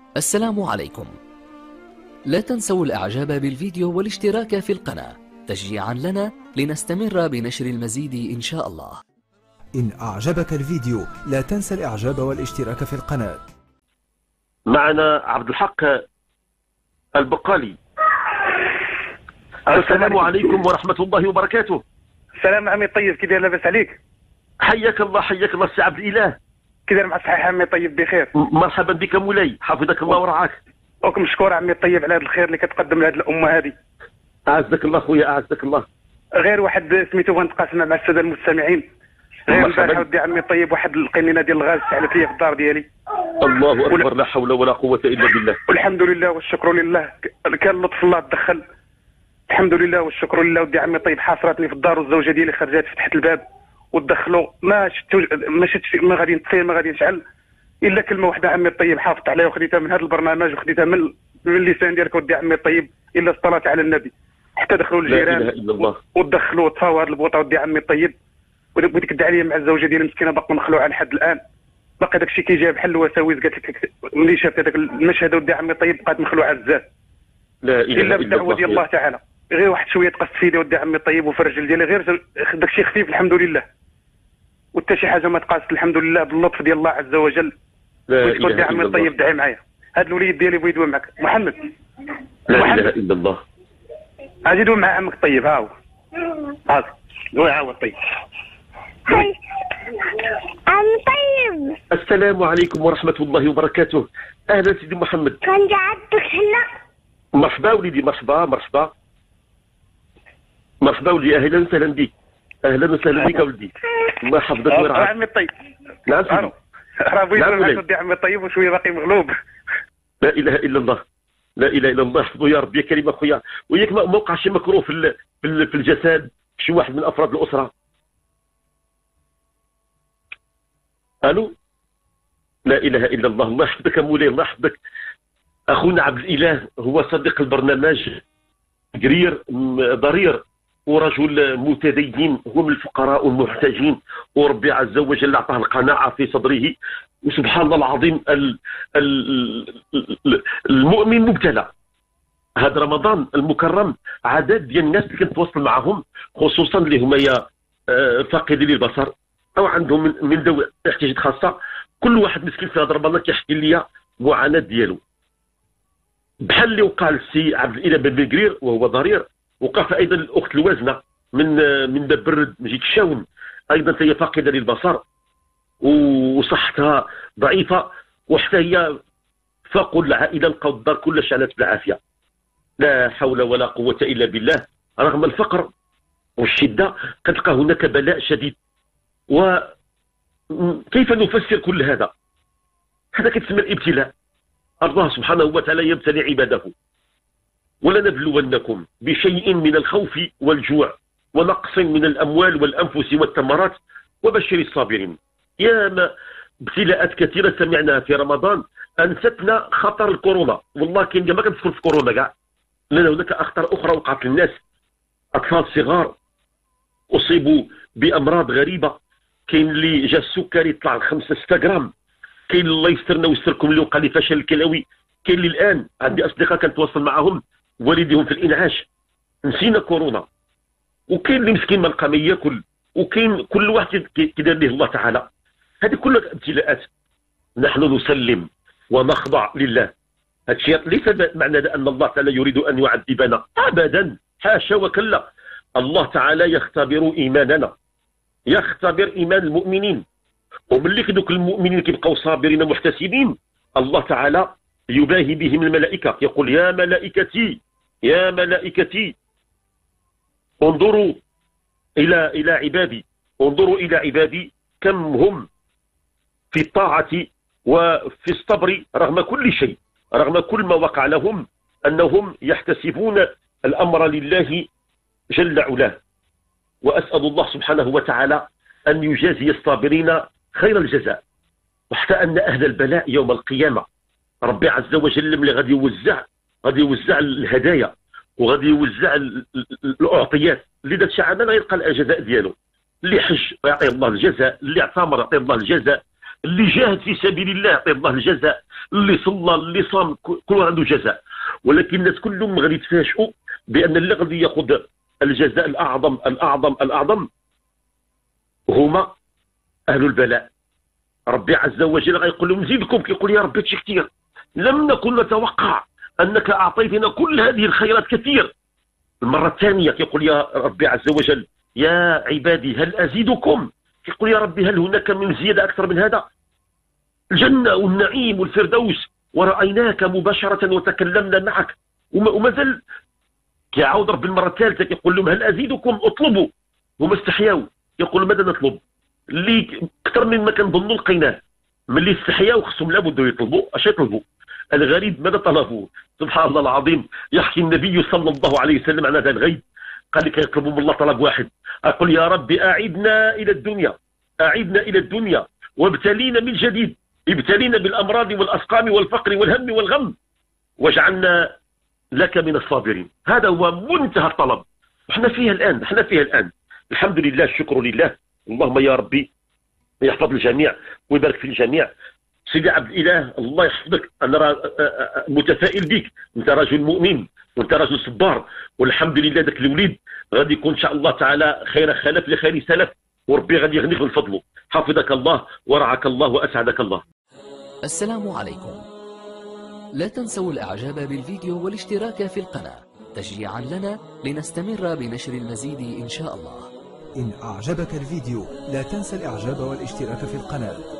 السلام عليكم. لا تنسوا الإعجاب بالفيديو والاشتراك في القناة تشجيعا لنا لنستمر بنشر المزيد إن شاء الله. إن أعجبك الفيديو لا تنسى الإعجاب والاشتراك في القناة. معنا عبد الحق البقالي. السلام عليكم ورحمة الله وبركاته. السلام عمي طيب، كي داير؟ لاباس عليك؟ حياك الله حياك الله سي عبد الإله. كي داير مع الصحيح عمي طيب؟ بخير. مرحبا بك مولاي، حفظك الله ورعاك. وكم مشكور عمي طيب على هذا الخير اللي كتقدم لهذه الأمة هذه. أعزك الله خويا أعزك الله. غير واحد سميتو بغا نتقاسم مع السادة المستمعين. غير البارحة ودي عمي طيب واحد القنينة ديال الغاز شعلت ليا في الدار ديالي. الله أكبر، لا حول ولا قوة إلا بالله. والحمد لله والشكر لله، كان لطف الله تدخل. الحمد لله والشكر لله. ودي عمي طيب حاصرتني في الدار والزوجة ديالي خرجت فتحت الباب ودخلوا ما شفتش ما غادي نطفي ما غادي نشعل الا كلمه واحده عمي الطيب حافظت عليها وخديتها من هذا البرنامج وخديتها من اللسان ديالك ودي عمي الطيب، الا الصلاه على النبي. حتى دخلوا الجيران لا اله الا الله ودخلوا وطفاو هذه البوطه ودي عمي الطيب. وديك الدعايه مع الزوجه ديالي مسكينه باقا مخلوعه لحد الان، باقي داك الشيء كيجيب بحال الوساوس. قالت لك ملي شافت هذاك المشهد ودي عمي الطيب بقات مخلوعه بزاف. لا اله الا الا بالدعوه ديال الله تعالى. غير واحد شويه تقصت في يدي ودي عمي الطيب وفي الرجل ديالي، غير داك الشيء خفيف الحمد لله، وحتى شي حاجه ما تقاست الحمد لله باللطف ديال الله عز وجل. لا بغيتك ودي اله عمي الا الطيب الله. دعي معايا، هذا الوليد ديالي بغا يدوي معك محمد. لا محمد اله الا الله. اجي دوي مع عمك الطيب. ها هو هاك دوي عاود طيب. عم طيب. السلام عليكم ورحمة الله وبركاته. أهلا سيدي محمد. كان قعدتك هنا. مرحبا وليدي، مرحبا مرحبا مرحبا ولدي، أهلا وسهلا بك. أهلا وسهلا بك ولدي، الله يحفظك ويرعاك. عمي الطيب نعم سيدي. راه بغيت نعم نقول مولاي. لك ودي عمي الطيب وشويه باقي مغلوب. لا إله إلا الله، لا إله إلا الله، يحفظه يا ربي. كلمة خويا، وياك ما وقع شي مكروه في الجسد شي واحد من أفراد الأسرة؟ ألو. لا إله إلا الله، الله يحفظك يا مولاي، الله يحفظك. أخونا عبد الإله هو صديق البرنامج، قرير ضرير ورجل متدين، هو من الفقراء والمحتاجين، وربي عز وجل أعطاه القناعة في صدره. وسبحان الله العظيم المؤمن مبتلى. هذا رمضان المكرم عدد ديال الناس اللي كنتواصل معهم، خصوصا اللي هما يا فاقدي للبصر او عندهم من ذوي احتياجات خاصه. كل واحد مسكين في هذا رمضان كيحكي لي معاناه ديالو، بحال اللي وقع للسي عبد الاله بن قرير وهو ضرير. وقع ايضا الاخت الوازنه من باب برد مجيد الشاون، ايضا هي فاقده للبصر وصحتها ضعيفه، وحتى هي فاقوا العائله لقاو الدار كلها شعلت بالعافيه. لا حول ولا قوه الا بالله. رغم الفقر والشده كتلقى هناك بلاء شديد. وكيف نفسر كل هذا؟ هذا كتسمى الابتلاء. الله سبحانه وتعالى يبتلي عباده. ولنبلونكم بشيء من الخوف والجوع ونقص من الأموال والأنفس والثمرات وبشر الصابرين. ياما ابتلاءات كثيرة سمعناها في رمضان أنستنا خطر الكورونا. والله كاين ما كندخل في كورونا كاع، لأن هناك أخطار أخرى وقعت للناس. أطفال صغار أصيبوا بأمراض غريبة، كاين اللي جا السكري طلع ل 5-6 غرام، كاين الله يسترنا ويستركم اللي وقع لي فشل الكلوي، كاين اللي الآن عندي أصدقاء كنتواصل معهم والديهم في الإنعاش. نسينا كورونا. وكاين اللي مسكين ما لقى ما ياكل، وكاين كل واحد كيدير ليه الله تعالى. هذه كلها ابتلاءات. نحن نسلم ونخضع لله. هذا الشيء ليس معنى أن الله تعالى يريد أن يعذبنا أبدا، حاشا وكلا. الله تعالى يختبر إيماننا، يختبر إيمان المؤمنين. وملي دوك المؤمنين كيبقاو صابرين محتسبين، الله تعالى يباهي بهم الملائكة، يقول يا ملائكتي يا ملائكتي انظروا إلى عبادي، انظروا إلى عبادي كم هم في الطاعة وفي الصبر رغم كل شيء، رغم كل ما وقع لهم، أنهم يحتسبون الأمر لله جل علاه. وأسأل الله سبحانه وتعالى أن يجازي الصابرين خير الجزاء. وحتى أن أهل البلاء يوم القيامة ربي عز وجل اللي غادي يوزع الهدايا وغادي يوزع الأعطيات. اللي دار شي عمل غيلقى الجزاء ديالو. اللي حج يعطيه الله الجزاء، اللي اعتمر يعطيه الله الجزاء، اللي جاهد في سبيل الله يعطيه الله الجزاء، اللي صلى اللي صام كل عنده جزاء. ولكن الناس كلهم غادي يتفاجئوا بان اللي غادي ياخذ الجزاء الاعظم الاعظم الاعظم هما اهل البلاء. ربي عز وجل غيقول لهم نزيدكم، كيقول يا ربي هادشي كثير، لم نكن نتوقع انك اعطيتنا كل هذه الخيرات كثير. المره الثانيه كيقول يا ربي عز وجل يا عبادي هل ازيدكم، يقول يا ربي هل هناك من زيادة أكثر من هذا؟ الجنة والنعيم والفردوس، ورأيناك مباشرة وتكلمنا معك، وما زال كيعاود ربي المرة الثالثة كيقول لهم هل أزيدكم، اطلبوا. هما استحياوا يقولوا ماذا نطلب؟ اللي أكثر مما كنظنوا لقيناه. ملي استحياوا خصهم لابد يطلبوا. اش يطلبوا؟ الغريب ماذا طلبوا؟ سبحان الله العظيم. يحكي النبي صلى الله عليه وسلم عن هذا الغيب، قال لك يطلبوا من الله طلب واحد، أقول يا ربي أعدنا إلى الدنيا، أعدنا إلى الدنيا وابتلينا من جديد، ابتلينا بالأمراض والأسقام والفقر والهم والغم، واجعلنا لك من الصابرين. هذا هو منتهى الطلب. احنا فيها الآن، احنا فيها الآن، الحمد لله، الشكر لله. اللهم يا ربي يحفظ الجميع ويبارك في الجميع. سيدي عبد الإله الله يحفظك، أنا متفائل بك، أنت رجل مؤمن وأنت رجل صبار، والحمد لله ذاك الوليد غادي يكون إن شاء الله تعالى خير خلف لخير سلف، وربي غادي يغنيك من فضله. حفظك الله ورعاك الله وأسعدك الله. السلام عليكم. لا تنسوا الإعجاب بالفيديو والاشتراك في القناة تشجيعا لنا لنستمر بنشر المزيد إن شاء الله. إن أعجبك الفيديو لا تنسى الإعجاب والاشتراك في القناة.